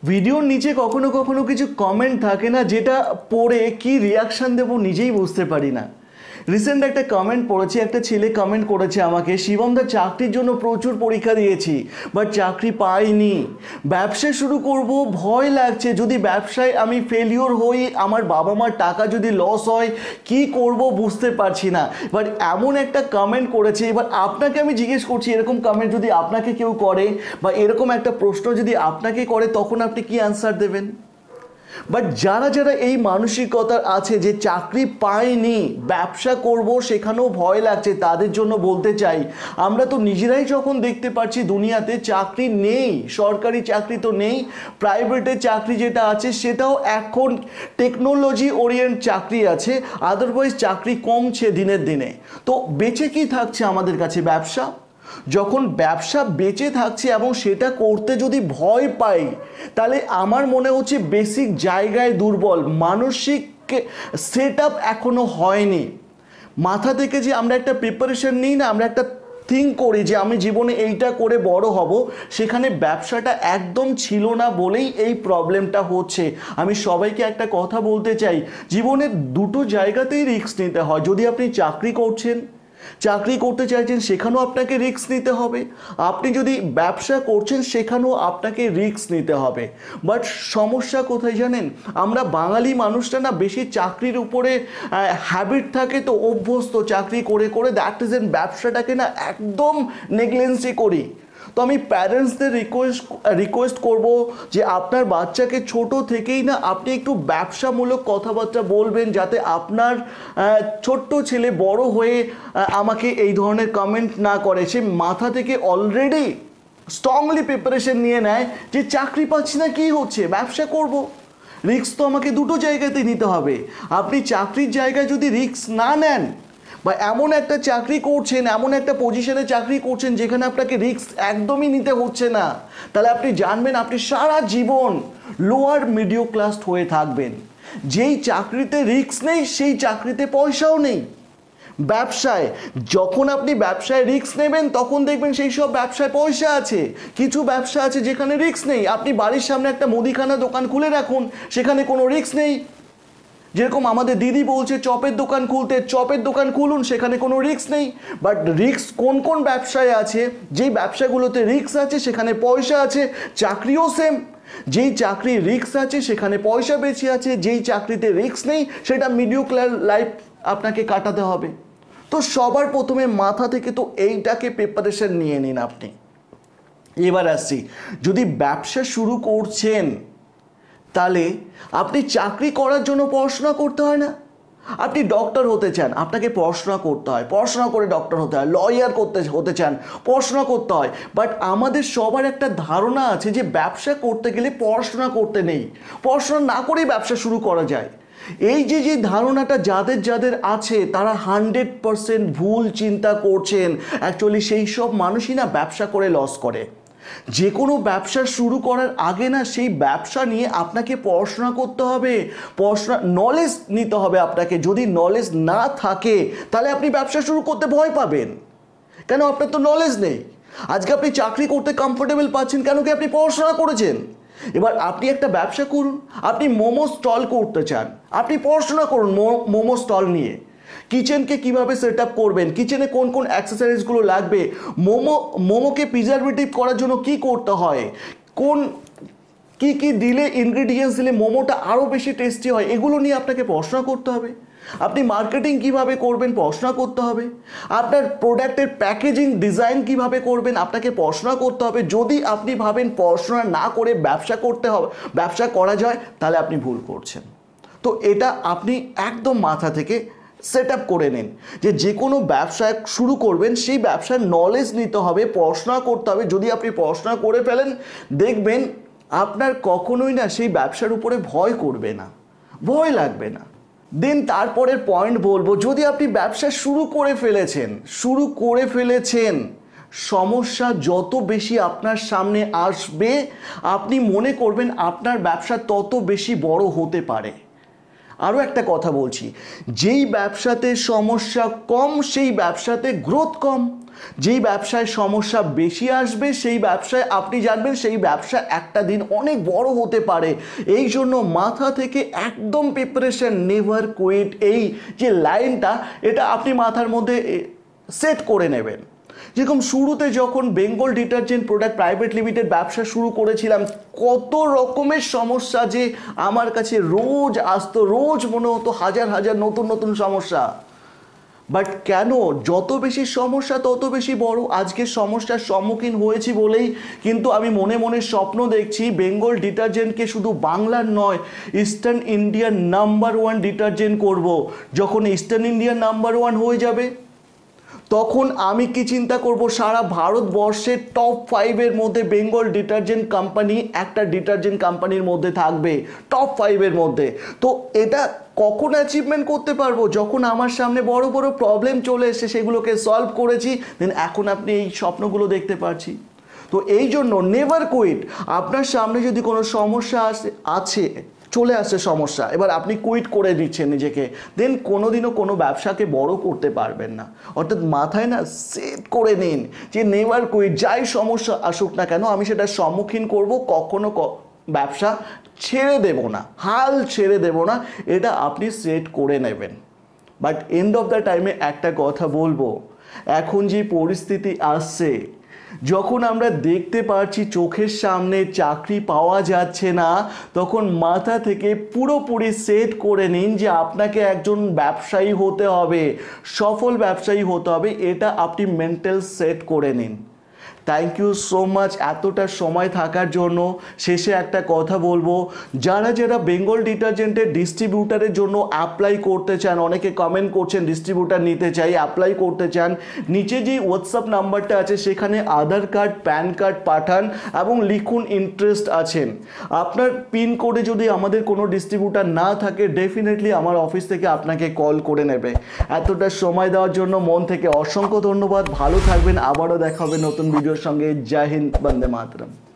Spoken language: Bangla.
ভিডিওর নিচে কখনো কখনো কিছু কমেন্ট থাকে না, যেটা পড়ে কি রিয়াকশান দেবো নিজেই বুঝতে পারি না। রিসেন্ট একটা কমেন্ট পড়েছি, একটা ছেলে কমেন্ট করেছে আমাকে, শিবমদা চাকরির জন্য প্রচুর পরীক্ষা দিয়েছি বাট চাকরি পাইনি, ব্যবসা শুরু করব ভয় লাগছে, যদি ব্যবসায় আমি ফেলিওর হই, আমার বাবা মার টাকা যদি লস হয়, কি করব বুঝতে পারছি না। বাট এমন একটা কমেন্ট করেছে, এবার আপনাকে আমি জিজ্ঞেস করছি, এরকম কমেন্ট যদি আপনাকে কেউ করে বা এরকম একটা প্রশ্ন যদি আপনাকে করে, তখন আপনি কি অ্যান্সার দেবেন? বাট যারা যারা এই মানসিকতা আছে যে চাকরি পায়নি, ব্যবসা করব সেখানেও ভয় লাগছে, তাদের জন্য বলতে চাই, আমরা তো নিজেরাই যখন দেখতে পাচ্ছি দুনিয়াতে চাকরি নেই, সরকারি চাকরি তো নেই, প্রাইভেটের চাকরি যেটা আছে সেটাও এখন টেকনোলজি ওরিয়েন্ট চাকরি আছে, আদারওয়াইজ চাকরি কমছে দিনের দিনে। তো বেঁচে কি থাকছে আমাদের কাছে? ব্যবসা। যখন ব্যবসা বেঁচে থাকছে এবং সেটা করতে যদি ভয় পাই, তাহলে আমার মনে হচ্ছে বেসিক জায়গায় দুর্বল, মানসিক সেট আপ এখনো হয়নি। মাথা থেকে যে আমরা একটা প্রিপারেশন নিই না, আমরা একটা থিঙ্ক করি যে আমি জীবনে এইটা করে বড় হব, সেখানে ব্যবসাটা একদম ছিল না বলেই এই প্রবলেমটা হচ্ছে। আমি সবাইকে একটা কথা বলতে চাই, জীবনে দুটো জায়গাতেই রিস্ক নিতে হয়। যদি আপনি চাকরি করতে চাইছেন, সেখানেও আপনাকে রিস্ক নিতে হবে। আপনি যদি ব্যবসা করছেন, সেখানেও আপনাকে রিস্ক নিতে হবে। বাট সমস্যা কোথায় জানেন? আমরা বাঙালি মানুষটা না বেশি চাকরির উপরে হ্যাবিট থাকে, তো অভ্যস্ত চাকরি করে করে, দ্যাট ইজ এন ব্যবসাটাকে না একদম নেগলেন্সি করি। তো আমি প্যারেন্টসদের রিকোয়েস্ট করব যে আপনার বাচ্চাকে ছোট থেকেই না আপনি একটু ব্যবসামূলক কথাবার্তা বলবেন, যাতে আপনার ছোট্ট ছেলে বড় হয়ে আমাকে এই ধরনের কমেন্ট না করে। সে মাথা থেকে অলরেডি স্ট্রংলি প্রিপারেশন নিয়ে নেয় যে চাকরি পাচ্ছি না, কি হচ্ছে, ব্যবসা করব। রিস্ক তো আমাকে দুটো জায়গাতে নিতে হবে। আপনি চাকরির জায়গায় যদি রিস্ক না নেন, বা এমন একটা চাকরি করছেন, এমন একটা পজিশনে চাকরি করছেন যেখানে আপনাকে রিস্ক একদমই নিতে হচ্ছে না, তাহলে আপনি জানবেন আপনি সারা জীবন লোয়ার মিডিল ক্লাস হয়ে থাকবেন। যেই চাকরিতে রিস্ক নেই, সেই চাকরিতে পয়সাও নেই। ব্যবসায় যখন আপনি ব্যবসায় রিস্ক নেবেন, তখন দেখবেন সেই সব ব্যবসায় পয়সা আছে। কিছু ব্যবসা আছে যেখানে রিস্ক নেই। আপনি বাড়ির সামনে একটা মুদিখানা দোকান খুলে রাখুন, সেখানে কোনো রিস্ক নেই। যেরকম আমাদের দিদি বলছে চপের দোকান খুলতে, চপের দোকান খুলুন, সেখানে কোনো রিস্ক নেই। বাট রিস্ক কোন কোন ব্যবসায় আছে? যেই ব্যবসাগুলোতে রিস্ক আছে সেখানে পয়সা আছে। চাকরিও সেম, যেই চাকরি রিস্ক আছে সেখানে পয়সা বেশি আছে, যেই চাকরিতে রিস্ক নেই সেটা মিডিওক্লার লাইফ আপনাকে কাটাতে হবে। তো সবার প্রথমে মাথা থেকে তো এইটাকে প্রিপারেশন নিয়ে নিন আপনি। এবার আসছি, যদি ব্যবসা শুরু করছেন, তাহলে আপনি চাকরি করার জন্য পড়াশোনা করতে হয় না? আপনি ডক্টর হতে চান, আপনাকে পড়াশোনা করতে হয়, পড়াশোনা করে ডক্টর হতে হয়। লয়ার হতে চান, পড়াশোনা করতে হয়। বাট আমাদের সবার একটা ধারণা আছে যে ব্যবসা করতে গেলে পড়াশোনা করতে নেই, পড়াশোনা না করেই ব্যবসা শুরু করা যায়। এই যে ধারণাটা যাদের যাদের আছে, তারা 100% ভুল চিন্তা করছেন। অ্যাকচুয়ালি সেই সব মানুষই না ব্যবসা করে লস করে। যে কোনো ব্যবসা শুরু করার আগে না সেই ব্যবসা নিয়ে আপনাকে পড়াশোনা করতে হবে, নলেজ নিতে হবে আপনাকে। যদি নলেজ না থাকে, তাহলে আপনি ব্যবসা শুরু করতে ভয় পাবেন। কেন? আপনার তো নলেজ নেই। আজকে আপনি চাকরি করতে কমফোর্টেবল পাচ্ছেন, কেন কি আপনি পড়াশোনা করেছেন। এবার আপনি একটা ব্যবসা করুন, আপনি মোমো স্টল করতে চান, আপনি পড়াশোনা করুন মোমো স্টল নিয়ে। কিচেনকে কিভাবে সেট আপ করবেন, কিচেনে কোন কোন অ্যাক্সেসরিজগুলো লাগবে, মোমোকে প্রিজারভেটিভ করার জন্য কি করতে হয়, কি দিলে, ইনগ্রিডিয়েন্টস দিলে মোমোটা আরও বেশি টেস্টি হয়, এগুলো নিয়ে আপনাকে পড়াশোনা করতে হবে। আপনি মার্কেটিং কিভাবে করবেন, পড়াশোনা করতে হবে। আপনার প্রোডাক্টের প্যাকেজিং ডিজাইন কিভাবে করবেন, আপনাকে পড়াশোনা করতে হবে। যদি আপনি ভাবেন পড়াশোনা না করে ব্যবসা করা যায়, তাহলে আপনি ভুল করছেন। তো এটা আপনি একদম মাথা থেকে সেট আপ করে নিন যে কোনো ব্যবসা শুরু করবেন, সেই ব্যবসার নলেজ নিতে হবে, পড়াশোনা করতে হবে। যদি আপনি পড়াশোনা করে ফেলেন, দেখবেন আপনার কখনোই না সেই ব্যবসার উপরে ভয় করবে না, ভয় লাগবে না। দেন তারপরের পয়েন্ট বলবো, যদি আপনি ব্যবসা শুরু করে ফেলেছেন, সমস্যা যত বেশি আপনার সামনে আসবে, আপনি মনে করবেন আপনার ব্যবসা তত বেশি বড় হতে পারে। আরও একটা কথা বলছি, যেই ব্যবসাতে সমস্যা কম সেই ব্যবসাতে গ্রোথ কম, যেই ব্যবসায় সমস্যা বেশি আসবে সেই ব্যবসায় আপনি জানবেন সেই ব্যবসা একটা দিন অনেক বড় হতে পারে। এই জন্য মাথা থেকে একদম প্রিপারেশন, নেভার কুইট, এই যে লাইনটা এটা আপনি মাথার মধ্যে সেট করে নেবেন। যেরকম শুরুতে যখন Bengal detergent product private limited ব্যবসা শুরু করেছিলাম, কত রকমের সমস্যা যে আমার কাছে রোজ আসতো, রোজ মনে হতো হাজার হাজার নতুন নতুন সমস্যা। বাট কেন যত বেশি সমস্যা তত বেশি বড়, আজকে সমস্যার সম্মুখীন হয়েছি বলেই কিন্তু আমি মনে মনে স্বপ্ন দেখছি বেঙ্গল ডিটারজেন্টকে শুধু বাংলার নয় ইস্টার্ন ইন্ডিয়ার নাম্বার 1 ডিটারজেন্ট করব। যখন ইস্টার্ন ইন্ডিয়ার নাম্বার 1 হয়ে যাবে তখন আমি কি চিন্তা করব, সারা ভারতবর্ষের টপ 5-এর মধ্যে বেঙ্গল ডিটারজেন্ট কোম্পানি একটা ডিটারজেন্ট কোম্পানির মধ্যে থাকবে, টপ 5-এর মধ্যে। তো এটা কখন অ্যাচিভমেন্ট করতে পারবো, যখন আমার সামনে বড় বড় প্রবলেম চলে এসে সেগুলোকে সলভ করেছি, দেন এখন আপনি এই স্বপ্নগুলো দেখতে পাচ্ছি। তো এই জন্য নেভার কুইট। আপনার সামনে যদি কোনো সমস্যা চলে আসছে সমস্যা, এবার আপনি কুইট করে দিচ্ছেন নিজেকে, দেন কোনোদিনও কোনো ব্যবসাকে বড় করতে পারবেন না। অর্থাৎ মাথায় না সেট করে নিন যে নেভার কুইট, যাই সমস্যা আসুক না কেন আমি সেটার সম্মুখীন করব, কখনো ব্যবসা ছেড়ে দেব না, হাল ছেড়ে দেব না, এটা আপনি সেট করে নেবেন। বাট এন্ড অফ দ্য টাইমে একটা কথা বলবো, এখন যে পরিস্থিতি আসছে, যখন আমরা দেখতে পাচ্ছি চোখের সামনে চাকরি পাওয়া যাচ্ছে না, তখন মাথা থেকে পুরোপুরি সেট করে নিন যে আপনাকে একজন ব্যবসায়ী হতে হবে, সফল ব্যবসায়ী হতে হবে, এটা আপনি মেন্টাল সেট করে নিন। থ্যাংক ইউ সো মাচ এতটা সময় থাকার জন্য। শেষে একটা কথা বলবো, যারা যারা বেঙ্গল ডিটারজেন্টের ডিস্ট্রিবিউটারের জন্য অ্যাপ্লাই করতে চান, অনেকে কমেন্ট করছেন ডিস্ট্রিবিউটার নিতে চাই, অ্যাপ্লাই করতে চান, নিচে যে হোয়াটসঅ্যাপ নাম্বারটা আছে সেখানে আধার কার্ড, প্যান কার্ড পাঠান এবং লিখুন ইন্টারেস্ট আছেন। আপনার পিনকোডে যদি আমাদের কোনো ডিস্ট্রিবিউটার না থাকে, ডেফিনেটলি আমার অফিস থেকে আপনাকে কল করে নেবে। এতটা সময় দেওয়ার জন্য মন থেকে অসংখ্য ধন্যবাদ। ভালো থাকবেন, আবারও দেখা হবে নতুন ভিডিওর সঙ্গে। জয় হিন্দ, বন্দে মাতরম।